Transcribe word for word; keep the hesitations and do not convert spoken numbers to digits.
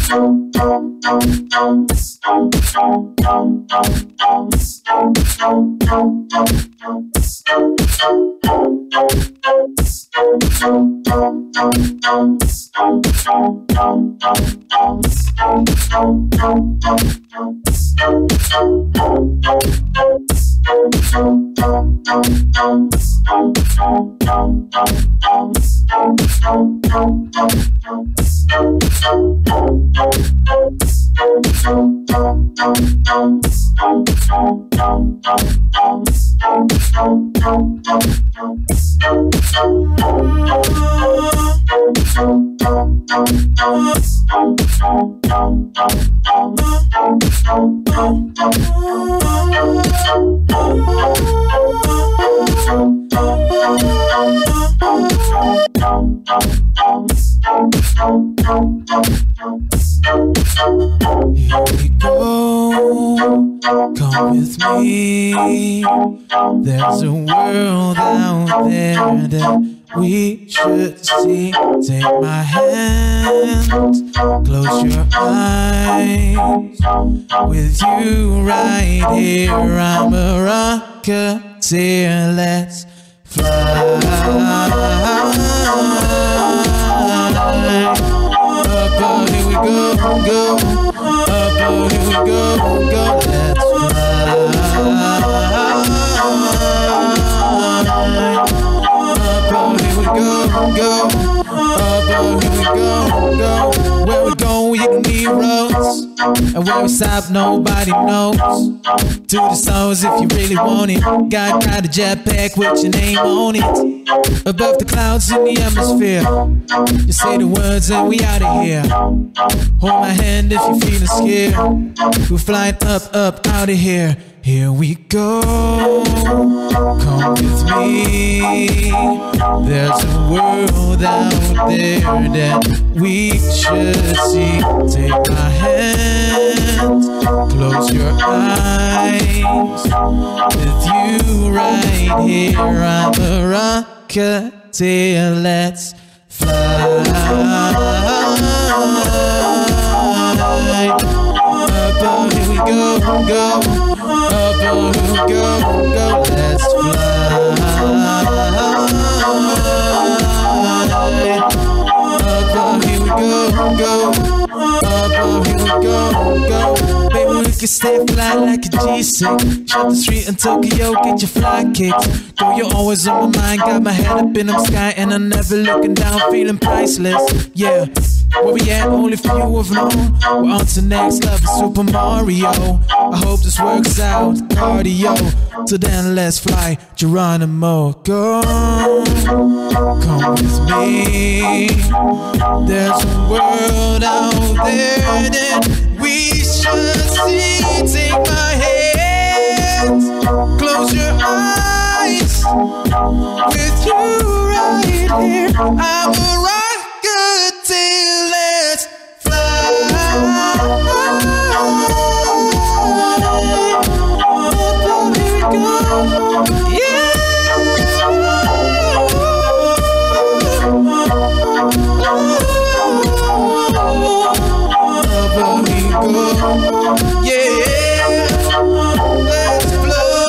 There's a world out there that we should see. Take my hand, close your eyes. With you right here, I'm a rocketeer. Let's fly. Up, oh, here we go, go. Up, oh, here we go, go. Let's fly. Go, go, up, oh, here we go, go. Where we go, you don't need roads. And where we stop, nobody knows. To the stars if you really want it. Got, got a jetpack with your name on it. Above the clouds in the atmosphere. You say the words and we out of here. Hold my hand if you're feeling scared. We're flying up, up, out of here. Here we go, come with me. There's a world out there that we should see. Take my hand, close your eyes. With you right here, I'm a rocketeer. Let's fly. Up, oh, here we go, go. Up, oh, here we go, go. Let's fly. Up, oh, here we go, go. Up, oh, here we go, go. Baby, we can stay fly like a G six. Shut the street in Tokyo, get your fly kicks. Girl, you're always on my mind. Got my head up in the sky and I'm never looking down, feeling priceless. Yeah. Where we at, only few have known. We're on to next level, Super Mario. I hope this works out, cardio. Till then, let's fly, Geronimo. Go, come with me. There's a world out there that we should see. Take my hand, close your eyes. With you right here, I'm a rocketeer. Let's fly. Oh, here we go. Yeah. Oh, here we go. Yeah. Let's fly.